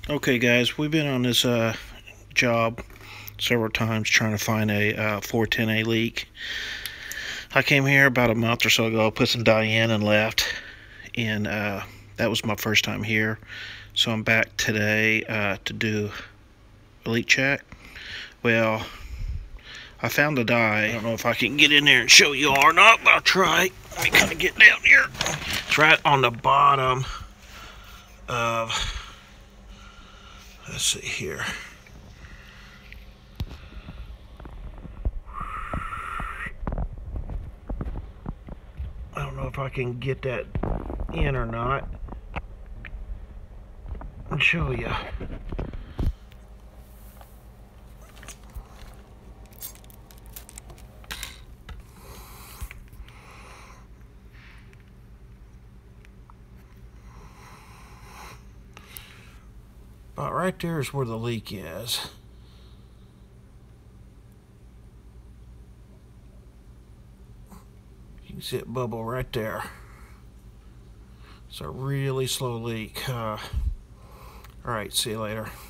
Okay guys, we've been on this job several times trying to find a 410A leak. I came here about a month or so ago, put some dye in and left, and that was my first time here. So I'm back today to do a leak check. Well, I found the dye. I don't know if I can get in there and show you or not, but I'll try. Let me kind of get down here. It's right on the bottom of, let's see here. I don't know if I can get that in or not and show you. But right there is where the leak is. You can see it bubble right there. It's a really slow leak. Alright, see you later.